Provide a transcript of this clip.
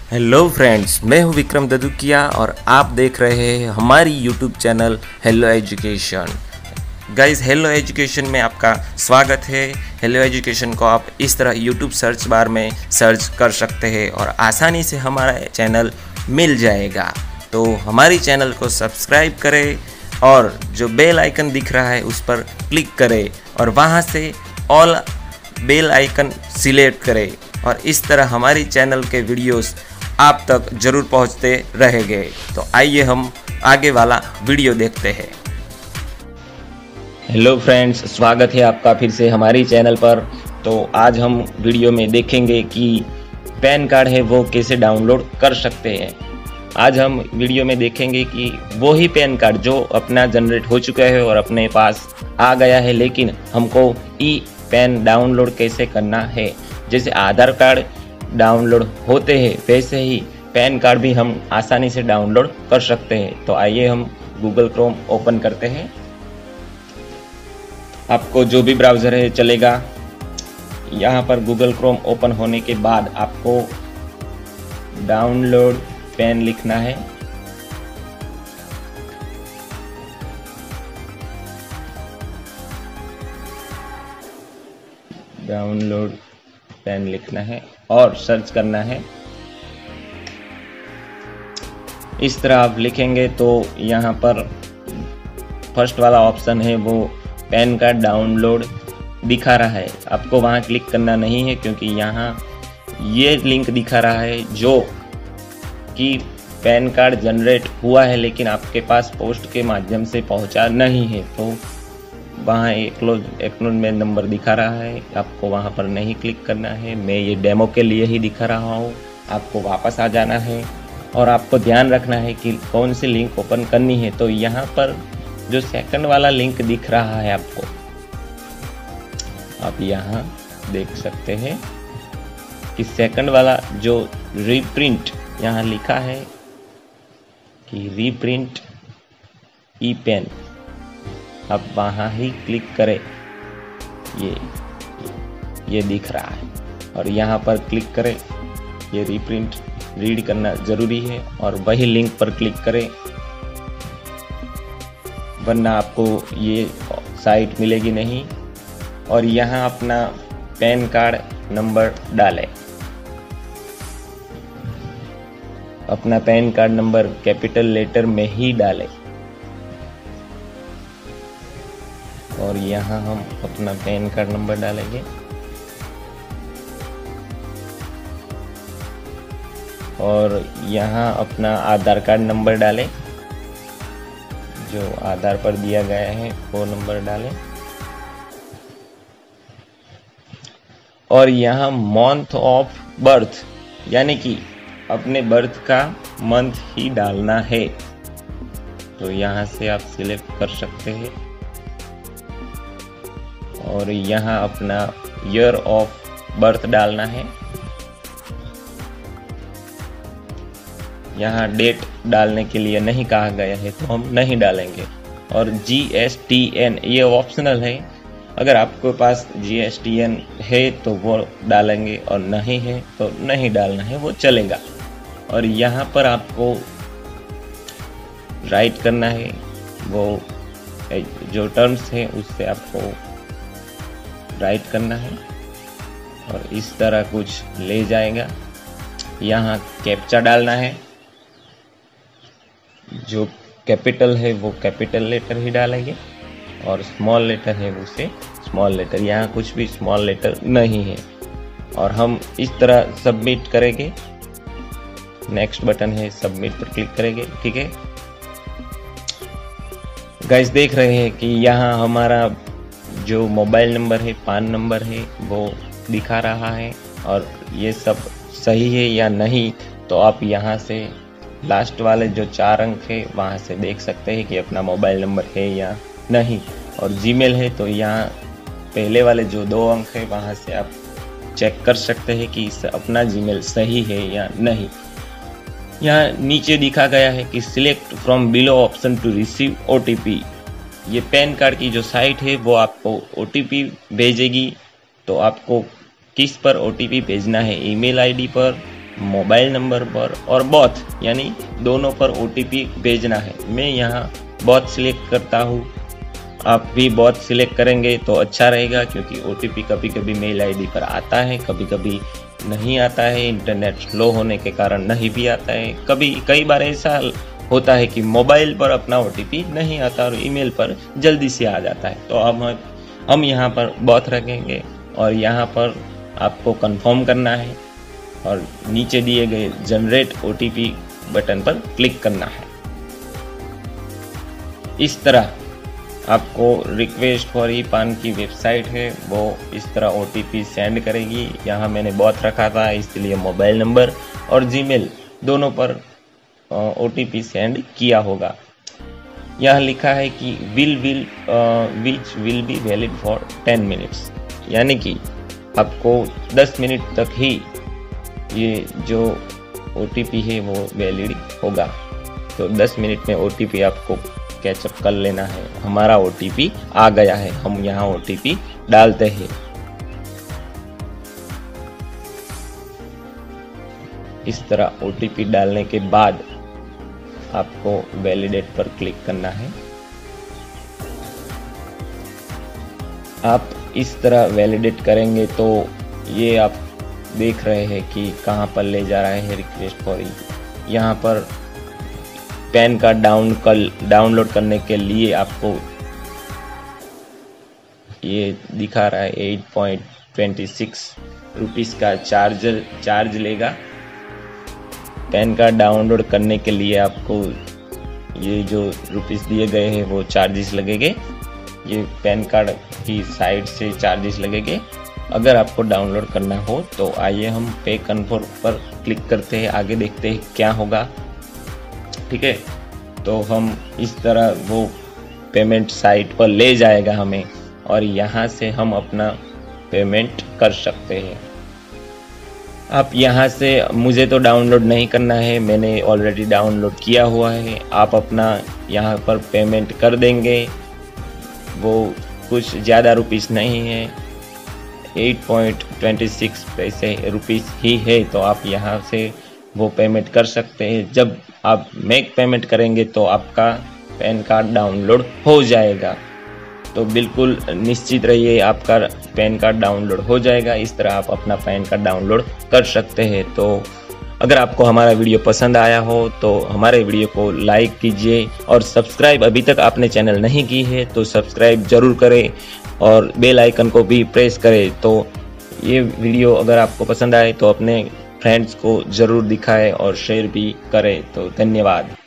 Hello friends, मैं हूं विक्रम ददुकिया और आप देख रहे हैं हमारी YouTube channel Hello Education. Guys, Hello Education में आपका स्वागत है। हेलो एजुकेशन को आप इस तरह यूट्यूब सर्च बार में सर्च कर सकते हैं और आसानी से हमारा चैनल मिल जाएगा। तो हमारी चैनल को सब्सक्राइब करें और जो बेल आइकन दिख रहा है उस पर क्लिक करें और वहां से ऑल बेल आइकन सिलेक्ट करें और इस तरह हमारी चैनल के वीडियोस आप तक जरूर पहुंचते रहेंगे। तो आइए हम आगे वाला वीडियो देखते हैं। हेलो फ्रेंड्स, स्वागत है आपका फिर से हमारी चैनल पर। तो आज हम वीडियो में देखेंगे कि पैन कार्ड है वो कैसे डाउनलोड कर सकते हैं। आज हम वीडियो में देखेंगे कि वो ही पैन कार्ड जो अपना जनरेट हो चुका है और अपने पास आ गया है, लेकिन हमको ई पैन डाउनलोड कैसे करना है। जैसे आधार कार्ड डाउनलोड होते हैं वैसे ही पैन कार्ड भी हम आसानी से डाउनलोड कर सकते हैं। तो आइए हम गूगल क्रोम ओपन करते हैं। आपको जो भी ब्राउज़र है चलेगा। यहाँ पर गूगल क्रोम ओपन होने के बाद आपको डाउनलोड पैन लिखना है। डाउनलोड पैन लिखना है और सर्च करना है। इस तरह आप लिखेंगे तो यहाँ पर फर्स्ट वाला ऑप्शन है वो पैन कार्ड डाउनलोड दिखा रहा है। आपको वहाँ क्लिक करना नहीं है क्योंकि यहाँ ये लिंक दिखा रहा है जो कि पैन कार्ड जनरेट हुआ है लेकिन आपके पास पोस्ट के माध्यम से पहुँचा नहीं है। तो वहाँ एक्नॉलेजमेंट नंबर दिखा रहा है, आपको वहाँ पर नहीं क्लिक करना है। मैं ये डेमो के लिए ही दिखा रहा हूँ। आपको वापस आ जाना है और आपको ध्यान रखना है कि कौन सी लिंक ओपन करनी है। तो यहाँ पर जो सेकंड वाला लिंक दिख रहा है आपको, आप यहाँ देख सकते हैं कि सेकंड वाला जो रीप्रिंट यहाँ लिखा है कि रीप्रिंट ई पेन, आप वहाँ ही क्लिक करें। ये दिख रहा है और यहाँ पर क्लिक करें। ये रीप्रिंट रीड करना ज़रूरी है और वही लिंक पर क्लिक करें, वरना आपको ये साइट मिलेगी नहीं। और यहाँ अपना पैन कार्ड नंबर डालें। अपना PAN card number capital letter में ही डालें और यहाँ हम अपना पैन कार्ड नंबर डालेंगे और यहाँ अपना आधार कार्ड नंबर डालें। जो आधार पर दिया गया है वो नंबर डालें और यहाँ मंथ ऑफ बर्थ यानी कि अपने बर्थ का मंथ ही डालना है। तो यहाँ से आप सिलेक्ट कर सकते हैं और यहाँ अपना ईयर ऑफ बर्थ डालना है। यहाँ डेट डालने के लिए नहीं कहा गया है तो हम नहीं डालेंगे। और GSTN ये ऑप्शनल है, अगर आपके पास GSTN है तो वो डालेंगे और नहीं है तो नहीं डालना है, वो चलेगा। और यहाँ पर आपको राइट करना है, वो जो टर्म्स है उससे आपको राइट करना है और इस तरह कुछ ले जाएगा। यहाँ कैप्चा डालना है, जो कैपिटल है वो कैपिटल लेटर ही डालेंगे और स्मॉल लेटर है उसे स्मॉल लेटर। यहाँ कुछ भी स्मॉल लेटर नहीं है और हम इस तरह सबमिट करेंगे। नेक्स्ट बटन है, सबमिट पर क्लिक करेंगे। ठीक है गाइस, देख रहे हैं कि यहाँ हमारा जो मोबाइल नंबर है, पान नंबर है, वो दिखा रहा है और ये सब सही है या नहीं। तो आप यहाँ से लास्ट वाले जो 4 अंक है वहाँ से देख सकते हैं कि अपना मोबाइल नंबर है या नहीं। और जीमेल है तो यहाँ पहले वाले जो 2 अंक है वहाँ से आप चेक कर सकते हैं कि अपना जीमेल सही है या नहीं। यहाँ नीचे दिखा गया है कि select from below option to receive OTP। ये पैन कार्ड की जो साइट है वो आपको OTP भेजेगी। तो आपको किस पर OTP भेजना है, ईमेल आईडी पर मोबाइल नंबर पर और बोथ यानी दोनों पर OTP भेजना है। मैं यहाँ बोथ सिलेक्ट करता हूँ। आप भी बोथ सिलेक्ट करेंगे तो अच्छा रहेगा, क्योंकि OTP कभी कभी मेल ID पर आता है, कभी कभी नहीं आता है। इंटरनेट स्लो होने के कारण नहीं भी आता है। कई बार ऐसा होता है कि मोबाइल पर अपना OTP नहीं आता और ईमेल पर जल्दी से आ जाता है। तो अब हम यहाँ पर बोथ रखेंगे और यहाँ पर आपको कंफर्म करना है और नीचे दिए गए जनरेट OTP बटन पर क्लिक करना है। इस तरह आपको रिक्वेस्ट फॉर ई-पान की वेबसाइट है, वो इस तरह OTP सेंड करेगी। यहाँ मैंने बोथ रखा था, इसलिए मोबाइल नंबर और जीमेल दोनों पर OTP सेंड किया होगा। यह लिखा है कि which will be valid for 10 minutes, यानी कि आपको 10 मिनट तक ही ये जो OTP है वो वैलिड होगा। तो 10 मिनट में OTP आपको कैचअप कर लेना है। हमारा OTP आ गया है, हम यहाँ OTP डालते हैं। इस तरह OTP डालने के बाद आपको वैलिडेट पर क्लिक करना है। आप इस तरह वैलिडेट करेंगे तो ये आप देख रहे हैं कि कहाँ पर ले जा रहा है रिक्वेस्ट फॉर ई। यहाँ पर पैन कार्ड डाउनलोड करने के लिए आपको ये दिखा रहा है 8.26 रुपीज़ का चार्ज लेगा। पैन कार्ड डाउनलोड करने के लिए आपको ये जो रुपीस दिए गए हैं वो चार्जेस लगेंगे। ये पैन कार्ड की साइड से चार्जेस लगेंगे। अगर आपको डाउनलोड करना हो तो आइए हम पे कन्फर्म पर क्लिक करते हैं, आगे देखते हैं क्या होगा। ठीक है, तो हम इस तरह वो पेमेंट साइट पर ले जाएगा हमें और यहाँ से हम अपना पेमेंट कर सकते हैं। आप यहाँ से, मुझे तो डाउनलोड नहीं करना है, मैंने ऑलरेडी डाउनलोड किया हुआ है। आप अपना यहाँ पर पेमेंट कर देंगे। वो कुछ ज़्यादा रुपीस नहीं है, 8.26 पैसे रुपीस ही है। तो आप यहाँ से वो पेमेंट कर सकते हैं। जब आप मेक पेमेंट करेंगे तो आपका पैन कार्ड डाउनलोड हो जाएगा। तो बिल्कुल निश्चित रहिए, आपका पैन कार्ड डाउनलोड हो जाएगा। इस तरह आप अपना पैन कार्ड डाउनलोड कर सकते हैं। तो अगर आपको हमारा वीडियो पसंद आया हो तो हमारे वीडियो को लाइक कीजिए और सब्सक्राइब अभी तक आपने चैनल नहीं की है तो सब्सक्राइब जरूर करें और बेल आइकन को भी प्रेस करें। तो ये वीडियो अगर आपको पसंद आए तो अपने फ्रेंड्स को ज़रूर दिखाएं और शेयर भी करें। तो धन्यवाद।